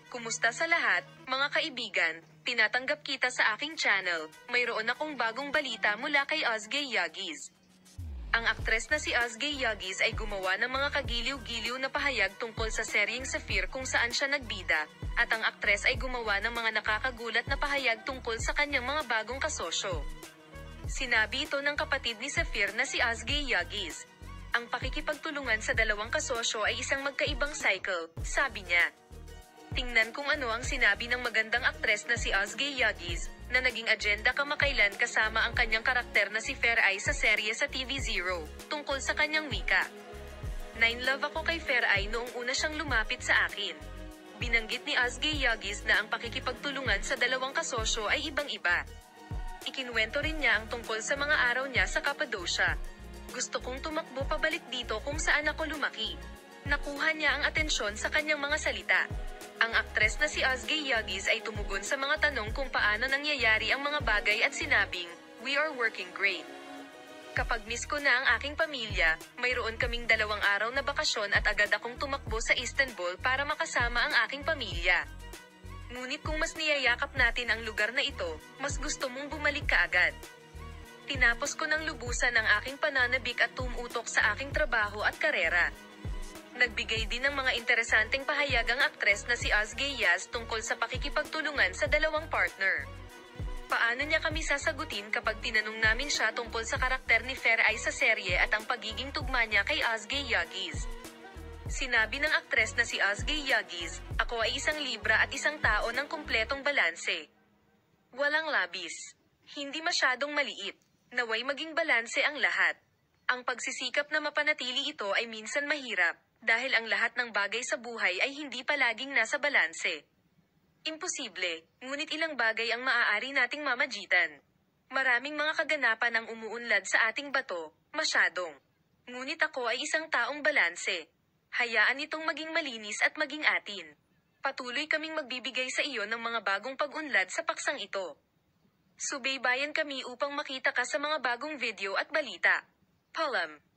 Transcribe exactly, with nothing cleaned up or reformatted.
Kumusta sa lahat, mga kaibigan? Tinatanggap kita sa aking channel. Mayroon akong bagong balita mula kay Özge Yagis. Ang aktres na si Özge Yagis ay gumawa ng mga kagiliw-giliw na pahayag tungkol sa seryeng Safir kung saan siya nagbida, at ang aktres ay gumawa ng mga nakakagulat na pahayag tungkol sa kanyang mga bagong kasosyo. Sinabi ito ng kapatid ni Safir na si Özge Yagis. Ang pakikipagtulungan sa dalawang kasosyo ay isang magkaibang cycle, sabi niya. Tingnan kung ano ang sinabi ng magandang aktres na si Özge Yagis, na naging agenda kamakailan kasama ang kanyang karakter na si Fair Eye sa serye sa T V Zero, tungkol sa kanyang wika. Nine-love ako kay Fair Eye noong una siyang lumapit sa akin. Binanggit ni Özge Yagis na ang pakikipagtulungan sa dalawang kasosyo ay ibang-iba. Ikinwento rin niya ang tungkol sa mga araw niya sa Cappadocia. Gusto kong tumakbo pabalik dito kung saan ako lumaki. Nakuha niya ang atensyon sa kanyang mga salita. Ang aktres na si Özge Yagis ay tumugon sa mga tanong kung paano nangyayari ang mga bagay at sinabing, "We are working great. Kapag miss ko na ang aking pamilya, mayroon kaming dalawang araw na bakasyon at agad akong tumakbo sa Istanbul para makasama ang aking pamilya. Ngunit kung mas niyayakap natin ang lugar na ito, mas gusto mong bumalik ka agad." Tinapos ko ng lubusan ang aking pananabik at tumutok sa aking trabaho at karera. Nagbigay din ng mga interesanteng pahayag ang aktres na si Özge Yagis tungkol sa pakikipagtulungan sa dalawang partner. Paano niya kami sasagutin kapag tinanong namin siya tungkol sa karakter ni Fair Eye sa serye at ang pagiging tugma niya kay Özge Yagis. Sinabi ng aktres na si Özge Yagis, "Ako ay isang libra at isang tao ng kumpletong balanse. Walang labis. Hindi masyadong maliit. Naway maging balanse ang lahat. Ang pagsisikap na mapanatili ito ay minsan mahirap, dahil ang lahat ng bagay sa buhay ay hindi palaging nasa balanse. Imposible, ngunit ilang bagay ang maaari nating mamagitan. Maraming mga kaganapan ang umuunlad sa ating bato, masyadong. Ngunit ako ay isang taong balanse. Hayaan itong maging malinis at maging atin. Patuloy kaming magbibigay sa iyo ng mga bagong pag-unlad sa paksang ito. Subaybayan kami upang makita ka sa mga bagong video at balita. Paalam.